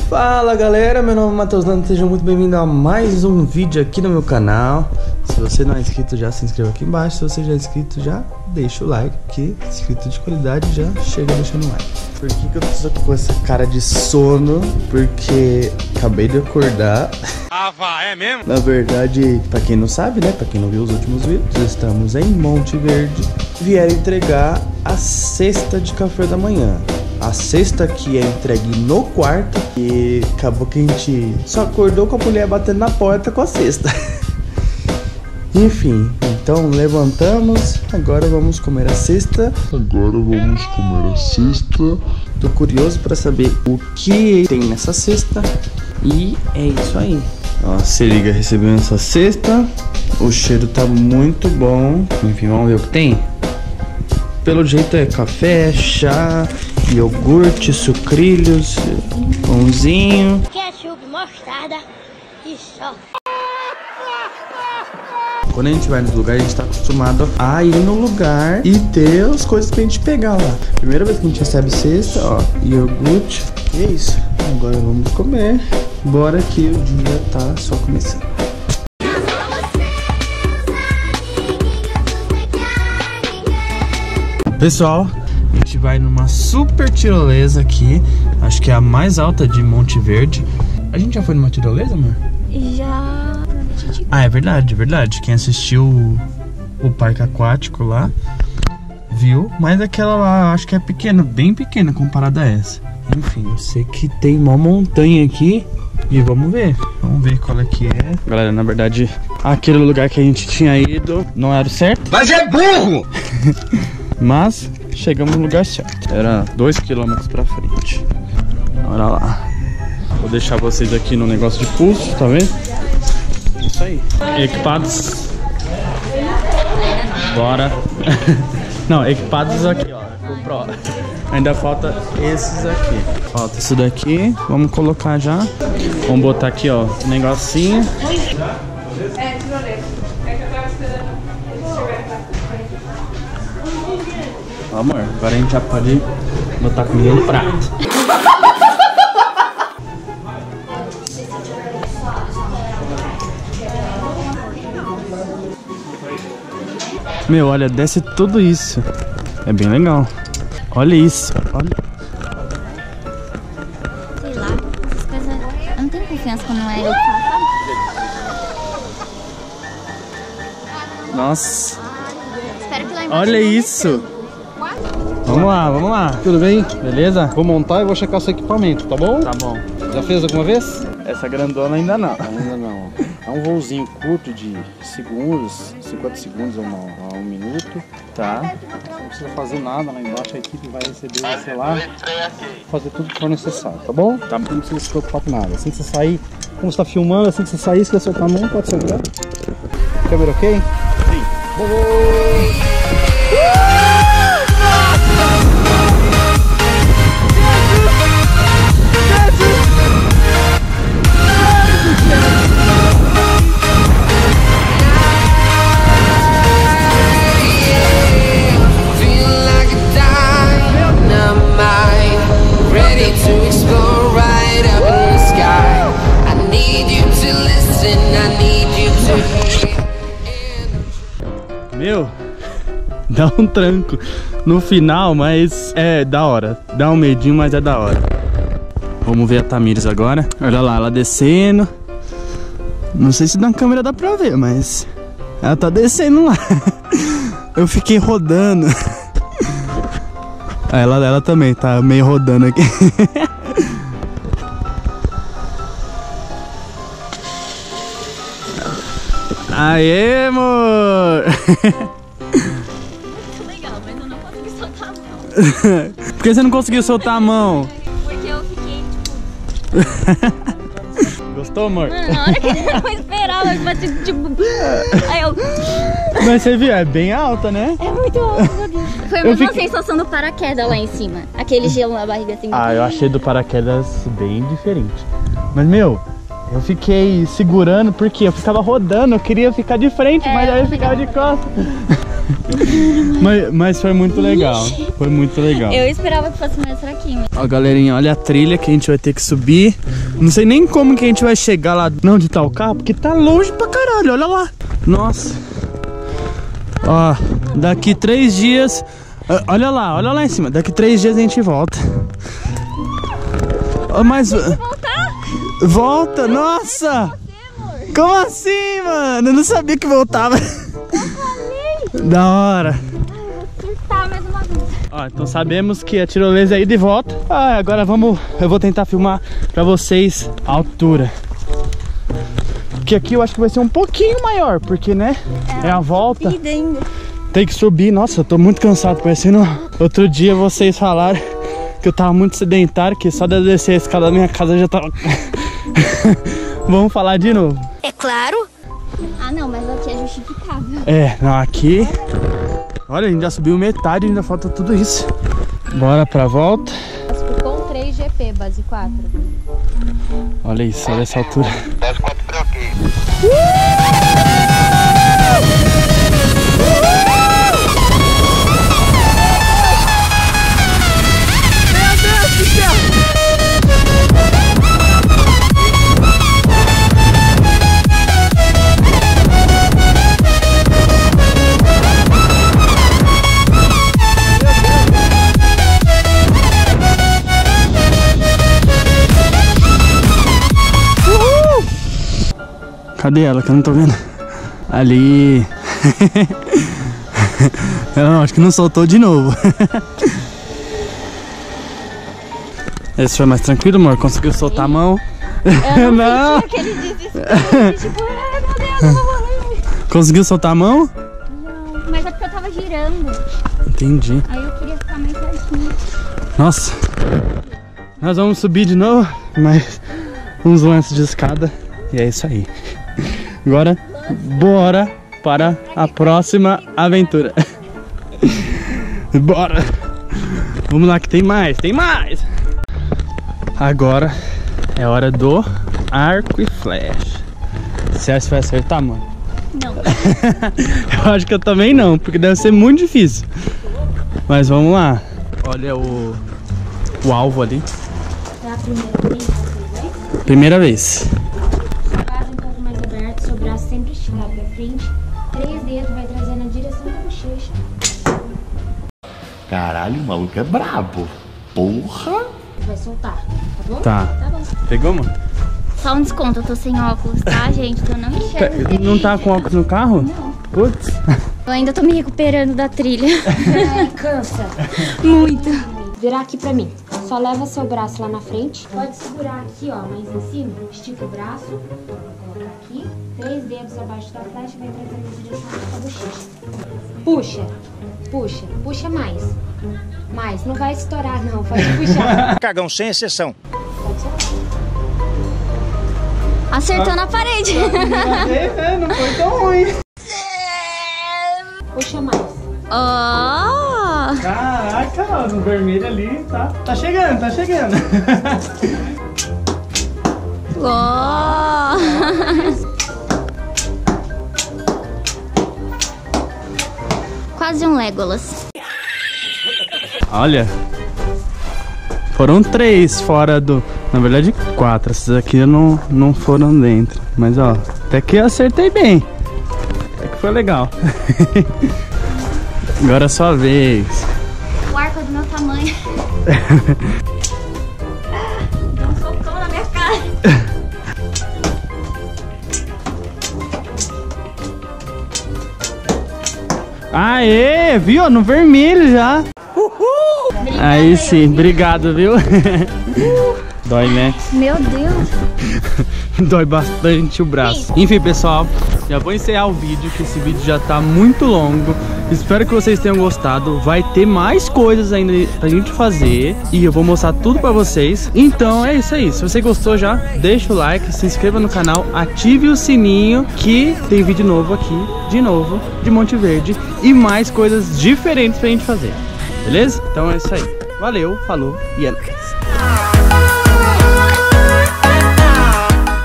Fala galera, meu nome é Matheus Nando, sejam muito bem-vindos a mais um vídeo aqui no meu canal. Se você não é inscrito, já se inscreva aqui embaixo. Se você já é inscrito, já deixa o like, que inscrito de qualidade já chega deixando o like. Por que eu tô com essa cara de sono? Porque acabei de acordar. Ah, vá, é mesmo? Na verdade, pra quem não sabe, né, pra quem não viu os últimos vídeos, estamos em Monte Verde. Vieram entregar a cesta de café da manhã. A cesta que é entregue no quarto. E acabou que a gente só acordou com a mulher batendo na porta com a cesta. Enfim, então levantamos. Agora vamos comer a cesta. Tô curioso pra saber o que tem nessa cesta. E é isso aí. Ó, se liga, recebendo essa cesta. O cheiro tá muito bom. Enfim, vamos ver o que tem. Pelo jeito é café, chá, iogurte, sucrilhos, pãozinho, ketchup, mostarda e só. Quando a gente vai nos lugares, a gente tá acostumado a ir no lugar e ter as coisas pra gente pegar lá. Primeira vez que a gente recebe cesta, ó, iogurte. E é isso. Agora vamos comer. Bora que o dia tá só começando. Pessoal, a gente vai numa super tirolesa aqui. Acho que é a mais alta de Monte Verde. A gente já foi numa tirolesa, amor? Já. Ah, é verdade, é verdade. Quem assistiu o parque aquático lá viu, mas aquela lá acho que é pequena, bem pequena comparada a essa. Enfim, eu sei que tem uma montanha aqui e vamos ver qual é que é. Galera, na verdade, aquele lugar que a gente tinha ido não era o certo. Mas é burro! Mas chegamos no lugar certo. Era 2 km pra frente. Bora lá. Vou deixar vocês aqui no negócio de pulso, tá vendo? Isso aí. Equipados. Bora. Não, equipados aqui, ó. GoPro. Ainda falta esses aqui. Falta isso daqui. Vamos colocar já. Vamos botar aqui, ó, um negocinho. Amor, agora a gente já pode botar comida no prato. Meu, olha, desce tudo isso. É bem legal. Olha isso, olha. Sei lá, essas coisas. Eu não tenho confiança quando não é eu que faço, sabe? Nossa, Espero que lá embaixo. olha isso. Vamos lá, vamos lá. Tudo bem? Beleza? Vou montar e vou checar seu equipamento, tá bom? Tá bom. Já fez alguma vez? Essa grandona ainda não. Ainda não. É um voozinho curto de segundos, 50 segundos a 1 minuto. Tá. Não precisa fazer nada lá embaixo, a equipe vai receber você lá, fazer tudo que for necessário, tá bom? Tá. Não precisa se preocupar com nada. Assim que você sair, como você tá filmando, assim que você sair, se você soltar a mão, pode soltar. Câmera ok? Sim. Meu, dá um tranco no final, mas é da hora. Dá um medinho, mas é da hora. Vamos ver a Tamires agora. Olha lá, ela descendo. Não sei se na câmera dá pra ver, mas ela tá descendo lá. Eu fiquei rodando. Ela também tá meio rodando aqui. Aê, amor! Muito legal, mas eu não consegui soltar a mão. Por que você não conseguiu soltar a mão? Porque eu fiquei tipo. Gostou, amor? Mano, na hora que eu não esperava, eu bati tipo. Aí eu. Mas você viu, é bem alta, né? É muito alto, meu Deus. Foi a Eu mesma fiquei- sensação do paraquedas lá em cima. Aquele gelo na barriga assim. Ah, eu achei do paraquedas bem diferente. Mas, meu, eu fiquei segurando porque eu ficava rodando, eu queria ficar de frente, É, mas aí eu eu ficava de costas. Mas foi muito legal. Foi muito legal. Eu esperava que fosse mais fraquinho. Ó, galerinha, olha a trilha que a gente vai ter que subir. Não sei nem como que a gente vai chegar lá onde tá o carro, porque tá longe pra caralho, olha lá. Nossa. Ó, daqui 3 dias... olha lá em cima. Daqui 3 dias a gente volta. Mas... Volta? Nossa! Como assim, mano? Eu não sabia que voltava. Da hora. Tá, mais uma vez. Ó, então sabemos que a tirolesa é ida e volta. Agora eu vou tentar filmar pra vocês a altura. Porque aqui eu acho que vai ser um pouquinho maior, porque, né, é a volta. Tem que subir. Nossa, eu tô muito cansado, parecendo... Outro dia vocês falaram que eu tava muito sedentário, que só de eu descer a escada da minha casa já tava... Vamos falar de novo. É claro. Ah, não, mas aqui é justificável. Não, aqui... Olha, a gente já subiu metade, ainda falta tudo isso. Bora pra volta. Com 3 GP, base 4. Olha isso, olha essa altura. Base 4 pra aqui. Meu Deus do céu! Cadê ela que eu não tô vendo? Ali. Ela não, acho que não soltou de novo. Esse foi mais tranquilo, amor? Conseguiu soltar a mão? Eu não senti aquele desespero. Tipo, ai meu Deus, eu não vou nem. Conseguiu soltar a mão? Não, mas é porque eu tava girando. Entendi. Aí eu queria ficar mais pertinho. Nossa. Nós vamos subir de novo, mas uns lances de escada. E é isso aí. Agora, bora para a próxima aventura. Bora. Vamos lá que tem mais, tem mais. Agora é hora do arco e flecha. Você acha que vai acertar, mano? Não. Eu acho que eu também não, porque deve ser muito difícil. Mas vamos lá. Olha o alvo ali. É a primeira vez, né? Primeira vez. Base um pouco mais aberto, seu braço sempre esticado pra frente. 3 dedos, vai trazer na direção da bochecha. Caralho, o maluco é brabo. Porra! Vai soltar, tá bom? Tá. Tá bom. Pegou, mano? Só um desconto, eu tô sem óculos, tá, gente? Eu não enxergo. Não tá com óculos no carro? Não. Putz. Eu ainda tô me recuperando da trilha. Cansa. Muito. Virar aqui pra mim. Só leva seu braço lá na frente. Pode segurar aqui, ó, mais em cima. Estica o braço. Vou colocar aqui. 3 dedos abaixo da flecha e vai trazer na direção da bochecha. Puxa. Puxa. Puxa mais. Mais. Não vai estourar, não. Pode puxar. Cagão, sem exceção. Pode soltar. Acertou na parede. Não foi tão ruim. Puxa mais. Oh! Caraca, ó, no vermelho ali, tá. Tá chegando, tá chegando. Oh! Quase um Legolas. Olha. Foram 3 fora do... Na verdade 4. Essas aqui não foram dentro. Mas ó, até que eu acertei bem. Até que foi legal. Agora é sua vez. O arco é do meu tamanho. Deu um socão na minha cara. Aê, viu? No vermelho já. Aí sim, obrigado, viu? Dói, né? Meu Deus. Dói bastante o braço. Enfim, pessoal, já vou encerrar o vídeo, que esse vídeo já tá muito longo. Espero que vocês tenham gostado. Vai ter mais coisas ainda pra gente fazer e eu vou mostrar tudo pra vocês. Então é isso aí. Se você gostou já, deixa o like, se inscreva no canal, ative o sininho, que tem vídeo novo aqui, de novo, de Monte Verde, e mais coisas diferentes pra gente fazer. Beleza? Então é isso aí. Valeu, falou e é nóis.